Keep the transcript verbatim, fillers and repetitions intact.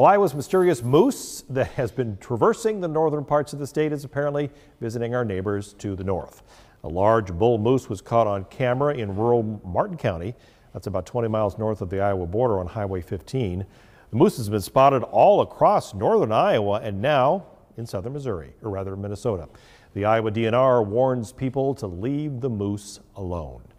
Well, Iowa's mysterious moose that has been traversing the northern parts of the state is apparently visiting our neighbors to the north. A large bull moose was caught on camera in rural Martin County. That's about twenty miles north of the Iowa border on Highway fifteen. The moose has been spotted all across northern Iowa and now in southern Missouri, or rather Minnesota. The Iowa D N R warns people to leave the moose alone.